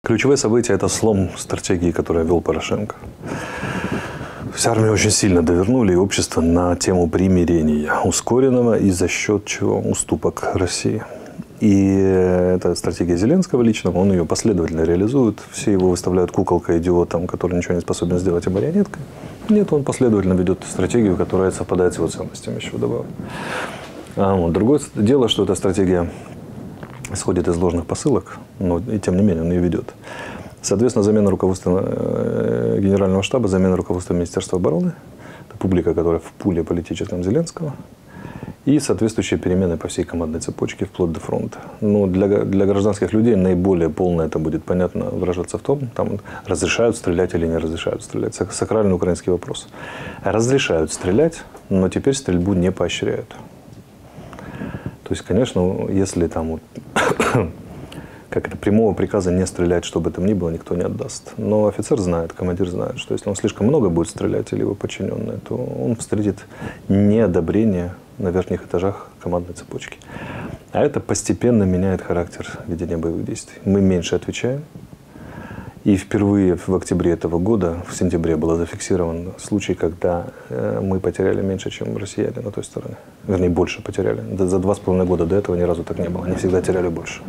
Ключевое событие – это слом стратегии, которую вел Порошенко. Вся армия очень сильно довернули, и общество на тему примирения ускоренного и за счет чего уступок России. И это стратегия Зеленского личного, он ее последовательно реализует. Все его выставляют куколкой-идиотом, который ничего не способен сделать, и марионеткой. Нет, он последовательно ведет стратегию, которая совпадает с его ценностями еще вдобавок. Другое дело, что эта стратегия исходит из ложных посылок, но и тем не менее он ее ведет. Соответственно, замена руководства Генерального штаба, замена руководства Министерства обороны, это публика, которая в пуле политическом Зеленского, и соответствующие перемены по всей командной цепочке вплоть до фронта. Но для гражданских людей наиболее полно это будет понятно выражаться в том, там разрешают стрелять или не разрешают стрелять. Сакральный украинский вопрос. Разрешают стрелять, но теперь стрельбу не поощряют. То есть, конечно, если там как это, прямого приказа не стрелять, что бы там ни было, никто не отдаст. Но офицер знает, командир знает, что если он слишком много будет стрелять или его подчиненные, то он встретит неодобрение на верхних этажах командной цепочки. А это постепенно меняет характер ведения боевых действий. Мы меньше отвечаем. И впервые в октябре этого года, в сентябре, был зафиксирован случай, когда мы потеряли меньше, чем россияне на той стороне. Вернее, больше потеряли. За 2,5 года до этого ни разу так не было. Они всегда теряли больше.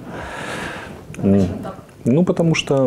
Ну, потому что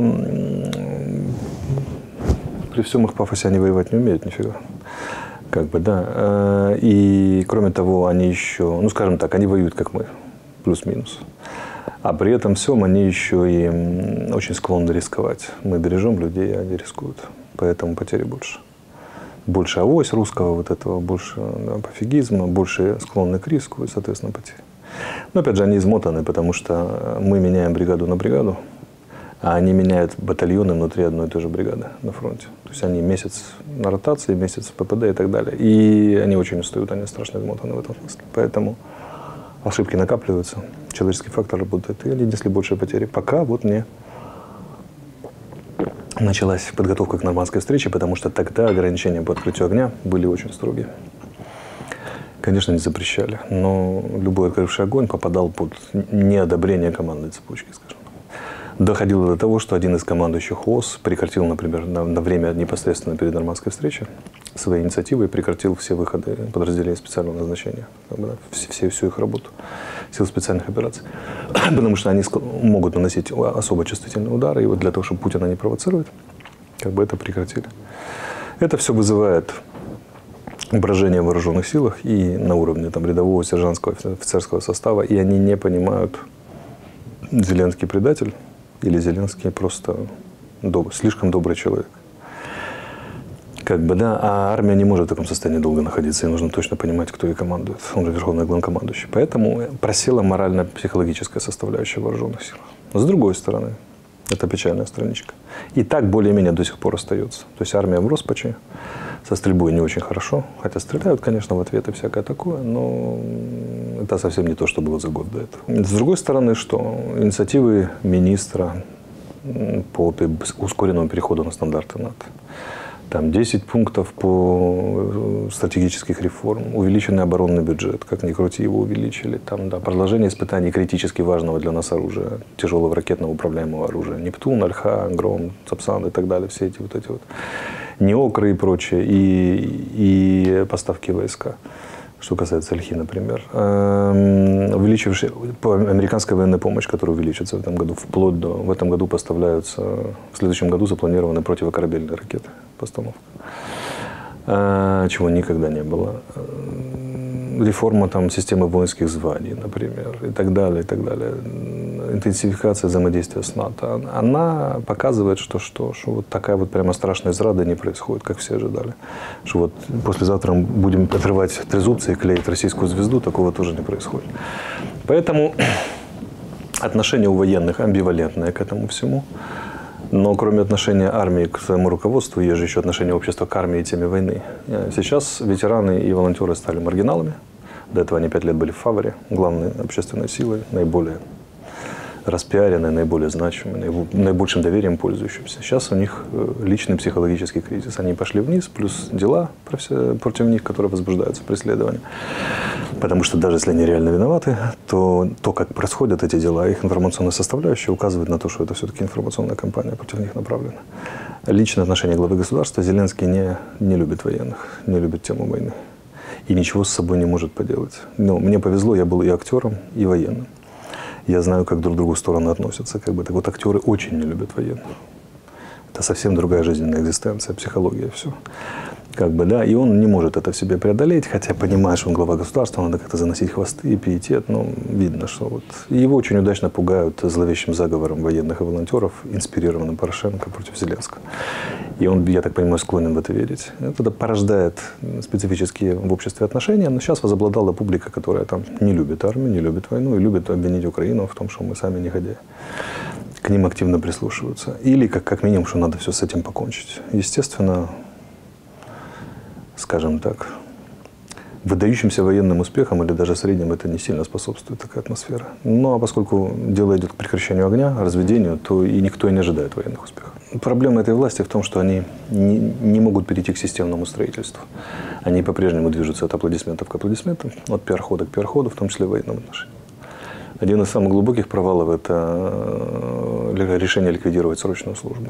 при всем их пафосе они воевать не умеют нифига. Как бы, да. И, кроме того, они еще, ну, скажем так, они воюют, как мы, плюс-минус. А при этом всем они еще и очень склонны рисковать. Мы бережем людей, а они рискуют. Поэтому потери больше. Больше авось русского вот этого, больше пофигизма, больше склонны к риску и, соответственно, потери. Но, опять же, они измотаны, потому что мы меняем бригаду на бригаду, а они меняют батальоны внутри одной и той же бригады на фронте. То есть они месяц на ротации, месяц в ППД и так далее. И они очень устают, они страшно измотаны в этом смысле. Поэтому ошибки накапливаются, человеческий фактор работает, и они несли большие потери. Пока вот не началась подготовка к нормандской встрече, потому что тогда ограничения по открытию огня были очень строгие. Конечно, не запрещали, но любой открывший огонь попадал под неодобрение командной цепочки, скажем. Доходило до того, что один из командующих ООС прекратил, например, на время непосредственно перед нормандской встречей своей инициативой прекратил все выходы подразделений специального назначения, всю их работу, сил специальных операций. Потому что они могут наносить особо чувствительные удары, и вот для того, чтобы Путина не провоцировать, как бы это прекратили. Это все вызывает брожение в вооруженных силах и на уровне там, рядового, сержантского, офицерского состава, и они не понимают, Зеленский предатель или Зеленский просто слишком добрый человек. Как бы, да, а армия не может в таком состоянии долго находиться, и нужно точно понимать, кто ей командует. Он же верховный главнокомандующий. Поэтому просела морально-психологическая составляющая в вооруженных силах. Но с другой стороны, это печальная страничка. И так более-менее до сих пор остается. То есть армия в роспаче, со стрельбой не очень хорошо. Хотя стреляют, конечно, в ответ и всякое такое, но это совсем не то, что было за год до этого. С другой стороны, что инициативы министра по ускоренному переходу на стандарты НАТО. Там 10 пунктов по стратегических реформ, увеличенный оборонный бюджет, как ни крути, его увеличили. Там, да, продолжение испытаний критически важного для нас оружия, тяжелого ракетного управляемого оружия. Нептун, Альха, Гром, Цапсан и так далее. Все эти вот неокры и прочее. И поставки войска. Что касается Альхи, например. Увеличившая американская военная помощь, которая увеличится в этом году, вплоть до... В этом году поставляются... В следующем году запланированы противокорабельные ракеты. Постановка. Чего никогда не было. Реформа там, системы воинских званий, например, и так далее, и так далее. Интенсификация взаимодействия с НАТО. Она показывает, что вот такая вот прямо страшная зрада не происходит, как все ожидали. Что вот послезавтра мы будем отрывать трезубцы и клеить российскую звезду, такого тоже не происходит. Поэтому отношение у военных амбивалентное к этому всему. Но кроме отношения армии к своему руководству, есть же еще отношение общества к армии и теме войны. Сейчас ветераны и волонтеры стали маргиналами. До этого они 5 лет были в фаворе, главной общественной силой, наиболее распиаренные, наиболее значимые, наибольшим доверием пользующимся. Сейчас у них личный психологический кризис. Они пошли вниз, плюс дела против них, которые возбуждаются, преследования. Потому что даже если они реально виноваты, то как происходят эти дела, их информационная составляющая указывает на то, что это все-таки информационная кампания против них направлена. Личное отношение главы государства. Зеленский не любит военных, не любит тему войны. И ничего с собой не может поделать. Но мне повезло, я был и актером, и военным. Я знаю, как друг к другу стороны относятся. Так вот, актеры очень не любят военных. Это совсем другая жизненная экзистенция, психология, все. Да, и он не может это в себе преодолеть, хотя понимает, что он глава государства, надо как-то заносить хвосты и пиетет, но видно, что вот его очень удачно пугают зловещим заговором военных и волонтеров, инспирированным Порошенко против Зеленского. И он, я так понимаю, склонен в это верить. Это порождает специфические в обществе отношения, но сейчас возобладала публика, которая там не любит армию, не любит войну и любит обвинить Украину в том, что мы сами негодяи. К ним активно прислушиваются. Или, как минимум, что надо все с этим покончить. Естественно, скажем так, выдающимся военным успехам или даже средним это не сильно способствует такая атмосфера. Ну, а поскольку дело идет к прекращению огня, разведению, то и никто и не ожидает военных успехов. Проблема этой власти в том, что они не могут перейти к системному строительству. Они по-прежнему движутся от аплодисментов к аплодисментам, от пиар-хода к пиар-ходу, в том числе в военном отношении. Один из самых глубоких провалов – это решение ликвидировать срочную службу.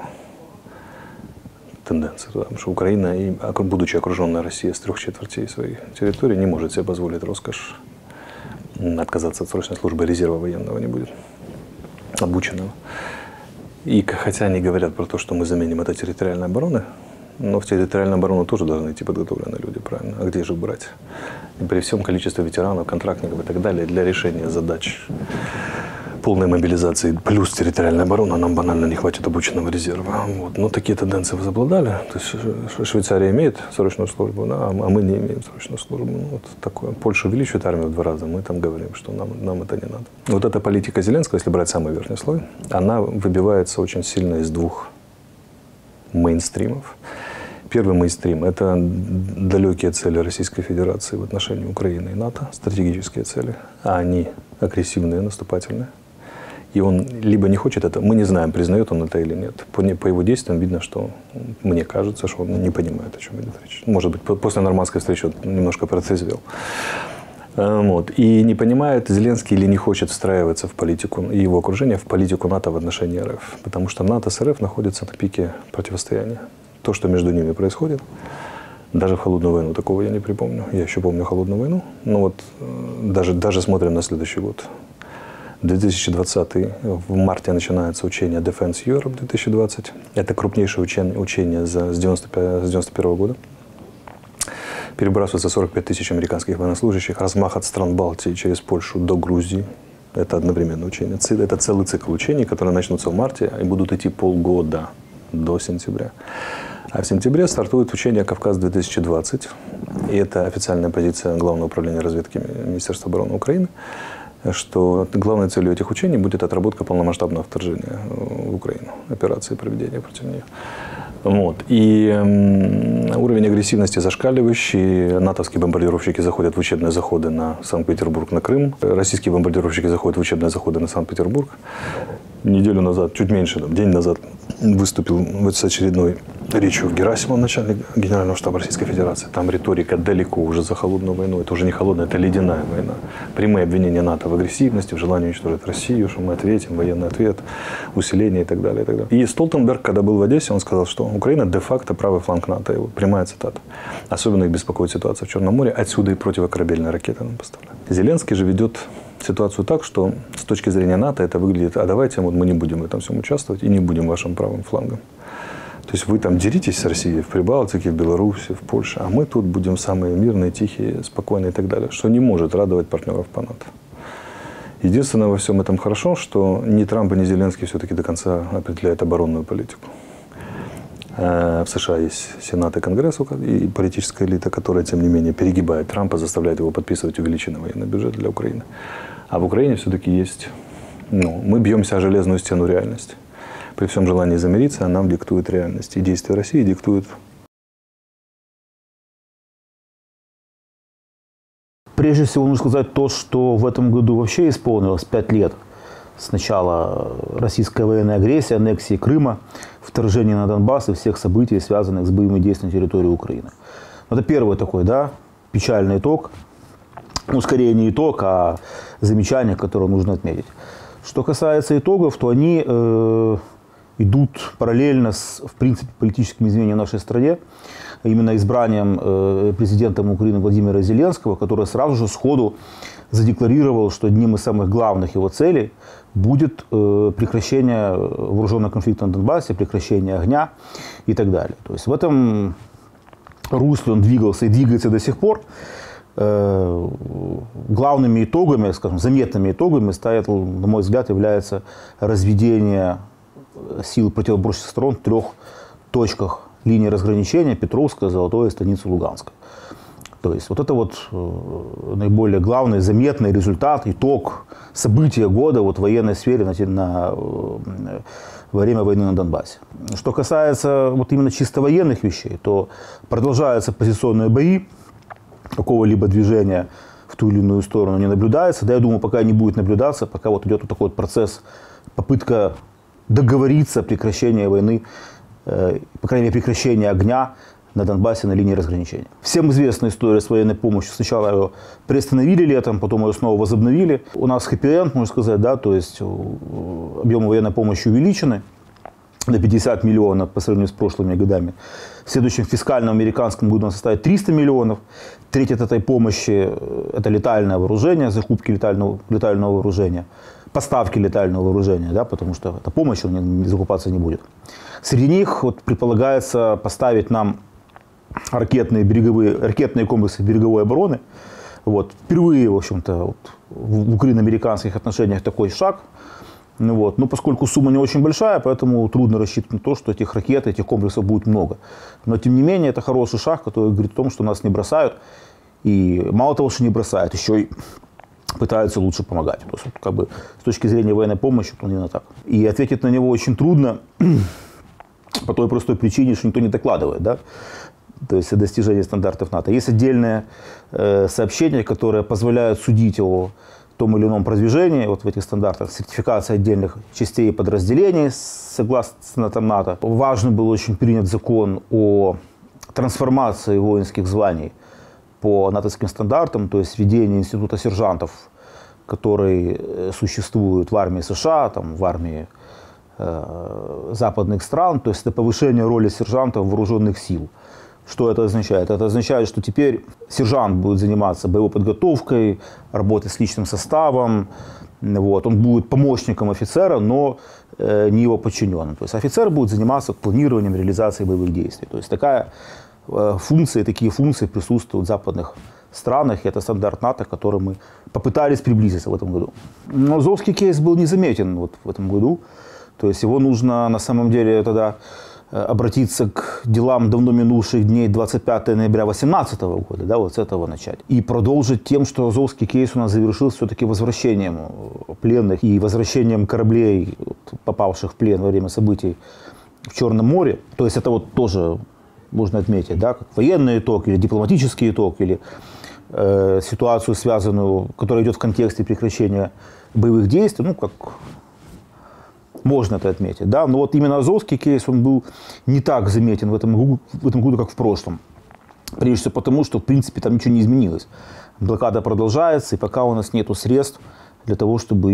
Тенденция туда, потому что Украина, будучи окруженная Россией с 3/4 своей территории, не может себе позволить роскошь отказаться от срочной службы, резерва военного не будет, обученного. И хотя они говорят про то, что мы заменим это территориальной обороной, но в территориальную оборону тоже должны идти подготовленные люди, правильно? А где же их брать? И при всем количестве ветеранов, контрактников и так далее, для решения задач полной мобилизации плюс территориальная оборона, нам банально не хватит обученного резерва. Вот. Но такие тенденции возобладали. То есть Швейцария имеет срочную службу, да, а мы не имеем срочную службу. Ну, вот такое. Польша увеличивает армию в 2 раза, мы там говорим, что нам это не надо. Вот эта политика Зеленского, если брать самый верхний слой, она выбивается очень сильно из 2 мейнстримов. Первый мейнстрим – это далекие цели Российской Федерации в отношении Украины и НАТО, стратегические цели, а они агрессивные, наступательные. И он либо не хочет это, мы не знаем, признает он это или нет. По его действиям видно, что, мне кажется, что он не понимает, о чем идет речь. Может быть, после нормандской встречи он немножко протрезвел. Вот. И не понимает Зеленский или не хочет встраиваться в политику и его окружение, в политику НАТО в отношении РФ. Потому что НАТО с РФ находятся на пике противостояния. То, что между ними происходит, даже в холодную войну такого я не припомню. Я еще помню холодную войну. Но вот даже смотрим на следующий год. 2020 в марте начинается учение Defense Europe 2020. Это крупнейшее учение с 1991 года. Перебрасывается 45 тысяч американских военнослужащих. Размах от стран Балтии через Польшу до Грузии. Это одновременное учение. Это целый цикл учений, которые начнутся в марте и будут идти полгода до сентября. А в сентябре стартует учение «Кавказ-2020». И это официальная позиция Главного управления разведки Министерства обороны Украины, что главной целью этих учений будет отработка полномасштабного вторжения в Украину, операции проведения против нее. Вот. И уровень агрессивности зашкаливающий. Натовские бомбардировщики заходят в учебные заходы на Санкт-Петербург, на Крым. Российские бомбардировщики заходят в учебные заходы на Санкт-Петербург. Неделю назад, чуть меньше, день назад, выступил с очередной речью Герасимов, начальник Генерального штаба Российской Федерации. Там риторика далеко уже за холодную войну. Это уже не холодная, это ледяная война. Прямые обвинения НАТО в агрессивности, в желании уничтожить Россию, что мы ответим, военный ответ, усиление и так далее. И так далее. И Столтенберг, когда был в Одессе, он сказал, что Украина де-факто правый фланг НАТО. Его прямая цитата. Особенно их беспокоит ситуация в Черном море. Отсюда и противокорабельные ракеты нам поставляют. Зеленский же ведет ситуацию так, что с точки зрения НАТО это выглядит, а давайте вот мы не будем в этом всем участвовать и не будем вашим правым флангом. То есть вы там деритесь с Россией в Прибалтике, в Беларуси, в Польше, а мы тут будем самые мирные, тихие, спокойные и так далее, что не может радовать партнеров по НАТО. Единственное во всем этом хорошо, что ни Трамп, ни Зеленский все-таки до конца определяют оборонную политику. В США есть Сенат и Конгресс, и политическая элита, которая, тем не менее, перегибает Трампа, заставляет его подписывать увеличенный военный бюджет для Украины. А в Украине все-таки есть... мы бьемся о железную стену реальности. При всем желании замириться, нам диктует реальность. И действия России диктуют. Прежде всего, нужно сказать то, что в этом году вообще исполнилось 5 лет с начала российской военной агрессии, аннексии Крыма, вторжения на Донбасс и всех событий, связанных с боевыми действиями на территории Украины. Это первый такой, да, печальный итог. Ну, скорее не итог, а замечание, которое нужно отметить. Что касается итогов, то они идут параллельно с, в принципе, политическими изменениями в нашей стране. Именно избранием президентом Украины Владимира Зеленского, который сразу же сходу задекларировал, что одним из самых главных его целей будет прекращение вооруженного конфликта на Донбассе, прекращение огня и так далее. То есть в этом русле он двигался и двигается до сих пор. Главными итогами, скажем, заметными итогами стоят, на мой взгляд, является разведение сил противоборствующих сторон в 3 точках линии разграничения: Петровская, Золотое, Станица Луганская. То есть вот это вот наиболее главный, заметный результат, итог, события года вот в военной сфере во время войны на Донбассе. Что касается вот именно чисто военных вещей, то продолжаются позиционные бои, какого-либо движения в ту или иную сторону не наблюдается. Да, я думаю, пока не будет наблюдаться, пока вот идет вот такой вот процесс, попытка договориться о прекращении войны, по крайней мере, прекращения огня на Донбассе на линии разграничения. Всем известна история с военной помощью. Сначала ее приостановили летом, потом ее снова возобновили. У нас хэппи-энд, можно сказать, да, то есть объемы военной помощи увеличены на 50 миллионов по сравнению с прошлыми годами. В следующем фискальном американском году он составит 300 миллионов. Треть от этой помощи – это летальное вооружение, закупки летального вооружения, поставки летального вооружения, да, потому что эта помощь не закупаться не будет. Среди них вот, предполагается поставить нам ракетные комплексы береговой обороны. Вот. Впервые, в общем-то, вот, в украино-американских отношениях такой шаг. Вот. Но поскольку сумма не очень большая, поэтому трудно рассчитывать на то, что этих ракет, этих комплексов будет много. Но, тем не менее, это хороший шаг, который говорит о том, что нас не бросают. И мало того, что не бросают, еще и пытаются лучше помогать. То есть, как бы, с точки зрения военной помощи, то именно так. И ответить на него очень трудно по той простой причине, что никто не докладывает. Да? То есть о достижении стандартов НАТО. Есть отдельные сообщения, которые позволяют судить о том или ином продвижении вот в этих стандартах, сертификация отдельных частей и подразделений согласно стандартам НАТО. Важно был очень принят закон о трансформации воинских званий по натовским стандартам, то есть введение института сержантов, который существует в армии США, там, в армии западных стран, то есть это повышение роли сержантов вооруженных сил. Что это означает? Это означает, что теперь сержант будет заниматься боевой подготовкой, работой с личным составом. Вот. Он будет помощником офицера, но не его подчиненным. То есть офицер будет заниматься планированием, реализацией боевых действий. То есть такие функции присутствуют в западных странах. И это стандарт НАТО, к которому мы попытались приблизиться в этом году. Но азовский кейс был незаметен вот в этом году. То есть его нужно на самом деле тогда обратиться к делам давно минувших дней 25 ноября 2018 года, да, вот с этого начать. И продолжить тем, что азовский кейс у нас завершился все-таки возвращением пленных и возвращением кораблей, попавших в плен во время событий в Черном море. То есть это вот тоже можно отметить, да, как военный итог или дипломатический итог, или ситуацию, связанную, которая идет в контексте прекращения боевых действий, ну, как можно это отметить, да, но вот именно азовский кейс, он был не так заметен в этом году, как в прошлом. Прежде всего потому, что, в принципе, там ничего не изменилось. Блокада продолжается, и пока у нас нет средств для того, чтобы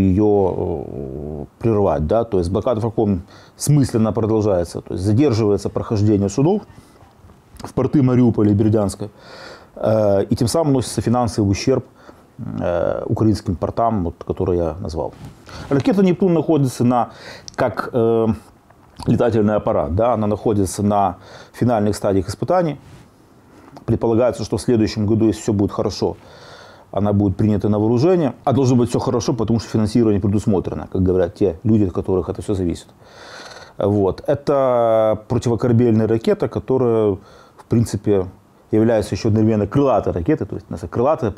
ее прервать, да, то есть блокада в каком смысле она продолжается, то есть задерживается прохождение судов в порты Мариуполя и Бердянска, и тем самым носится финансовый ущерб украинским портам, вот, которые я назвал. Ракета «Нептун» находится как летательный аппарат, да, она находится на финальных стадиях испытаний. Предполагается, что в следующем году, если все будет хорошо, она будет принята на вооружение. А должно быть все хорошо, потому что финансирование предусмотрено, как говорят те люди, от которых это все зависит. Вот. Это противокорабельная ракета, которая, в принципе, является еще одновременно крылатой ракетой, то есть у нас крылатая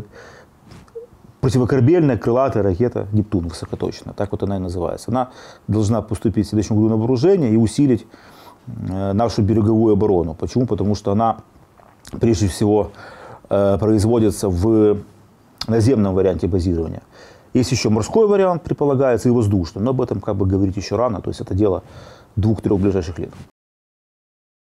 противокорабельная крылатая ракета «Нептун» высокоточная, так вот она и называется. Она должна поступить в следующем году на вооружение и усилить нашу береговую оборону. Почему? Потому что она, прежде всего, производится в наземном варианте базирования. Есть еще морской вариант, предполагается, и воздушный, но об этом как бы говорить еще рано, то есть это дело 2-3 ближайших лет.